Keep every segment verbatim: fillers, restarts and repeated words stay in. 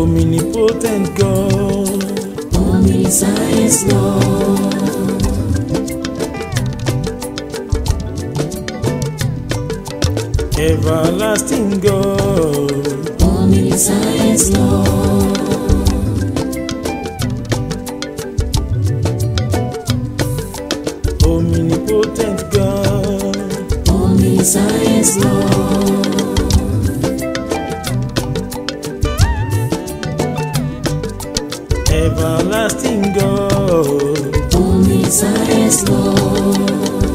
Omnipotent God, Omniscience Lord, Everlasting God, Omniscience Lord, Omnipotent God, Omniscience Lord, Everlasting God, Omniscience Lord.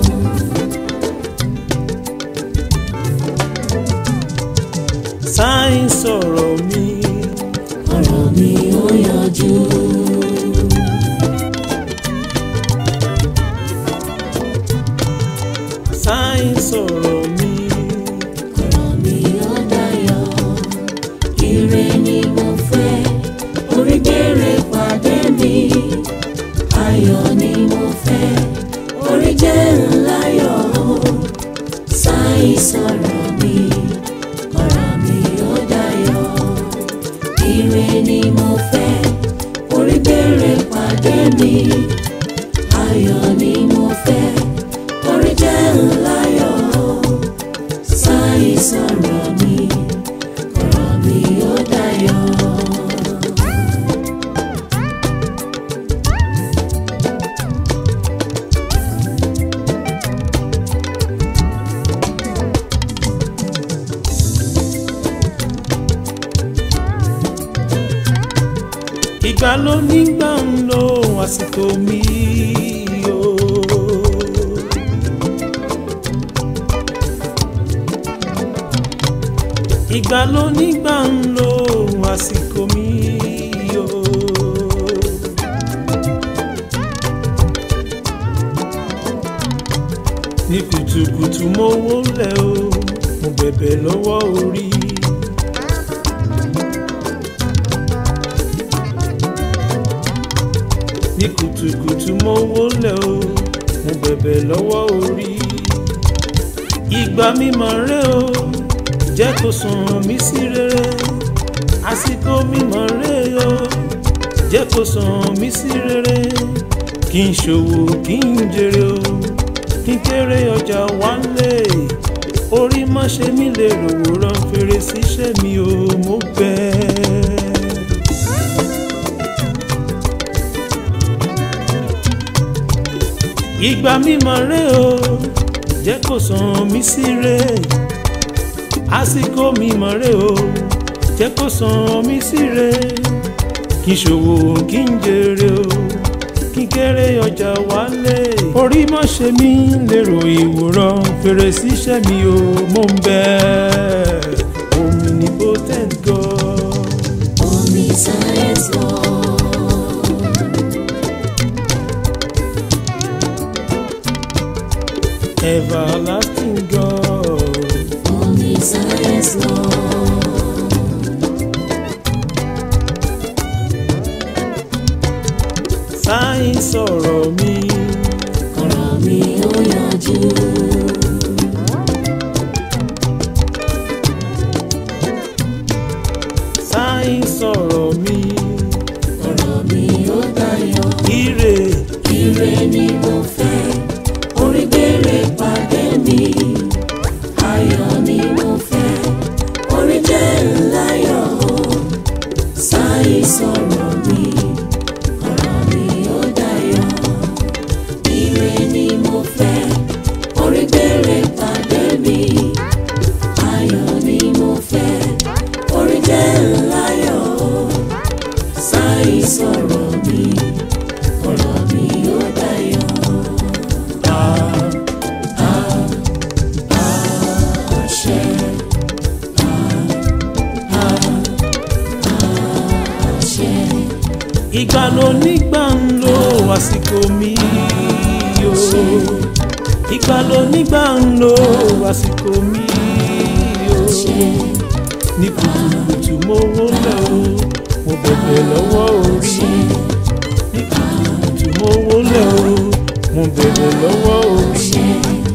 Sáyìn sọ̀rọ̀ mi, Ọ̀rọ̀ mi ó yanjú. Sáyìn sọ̀rọ̀ mi, Ọ̀rọ̀ mi ó dayọ̀. Ire ni mo fẹ́, orí gbére pàdé mi. Ayọ̀ ni mo fẹ́, orí jẹ́ ńláyọ̀. Sáyìn sọ̀rọ̀ mi, ọ̀rọ̀ mi ó dayọ̀. Ire ni mo fẹ́, orí gbére pàdé mi. Ayọ̀ ni mo fẹ́, orí jẹ́ ńláyọ̀. Sáyìn sọ̀rọ̀ mi, ọ̀rọ̀ mi ó dayọ̀. ìgbà ló nígbà ń lo àsìkò mi o. Ìgbà ló nígbà ń lo àsìkò mi o. Ní kùtùkùtù mo wólẹ̀ o, mo bẹ̀bẹ̀ lọ́wọ́ orí. Ní kùtùkùtù mo wólẹ̀ o, mo bẹ̀bẹ̀ lọ́wọ́ orí. Ìgbà mi mọ̀ rẹ́ o, jẹ́ kó sàn mí sí rere. Àsìkò mi mọ̀ rẹ́ o, jẹ́ kó sàn mí sí rere. Kí n ṣòwò kí n jèrè o, kí n kéré ọjà wálé. Orí má ṣe mí lè rówó rán fèrè síṣẹ́ mi o, mo bẹ̀. Ìgbà mi mọ̀ rẹ́ o, jẹ́ kó sàn mí sí re. Àsìkò mi mọ̀ rẹ́ o, jẹ́ kó sàn mí sí re. Kí n ṣòwò kí n jèrè o, kí n kéré ọjà wálé. Orí má ṣe mí lérò ìwòran fèrè síṣẹ́ mi o, mo ń bẹ̀. Omnipotent God, Omniscience Lord, Everlasting God, Omniscience Lord, Sáyìn sọ̀rọ̀ mi, ọ̀rọ̀ mi ó yanjú. Sáyìn sọ̀rọ̀ mi, Ọ̀rọ̀ mi ó dayọ̀. ire. Ire ni mo fẹ́, orí gbére pàdé mi. Ayọ̀ ni mo fẹ́, orí jẹ́ ńláyọ̀. Sáyìn sọ̀rọ̀ mi, ọ̀rọ̀ mi ó dayọ̀. Ire ni mo fẹ́, orí gbére pàdé mi. Ayọ̀ ni mo fẹ́, orí jẹ́ ńláyọ̀. Sáyìn sọ̀rọ̀ mi, ọ̀rọ̀ mi ó dayọ̀. Àṣẹ, àṣẹ. Ìgbà ló nígbà ń lo àsìkò mi o. Ìgbà ló nígbà ń lo àsìkò mi o. Ní kùtùkùtù mo wólẹ̀ o, mo bẹ̀bẹ̀ lọ́wọ́ orí. Ní kùtùkùtù mo wólẹ̀ o, mo bẹ̀bẹ̀ lọ́wọ́ orí.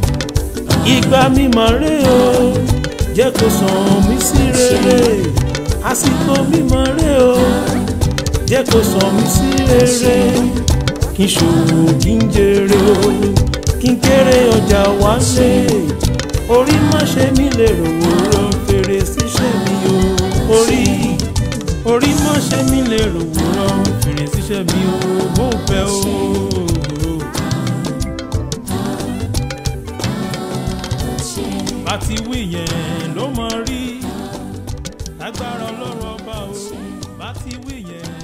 Ìgbà mi mọ̀ rẹ́ o, jẹ́ kó sàn mí sí rere. àsìkò mímọ́ rẹ o jẹ́ kó sàn mí sí rere kí n ṣòwò kí n jèrè o kí n kéré ọjà wálé orí má ṣe mí lè rówó rọ fèrè síṣẹ́ mi o orí orí má ṣe mí lè rówó rọ fèrè síṣẹ́ mi o mo fẹ́ o. bá ti wí yẹn ló mọ rí agbára ọlọ́run ọba o bá ti wí yẹn.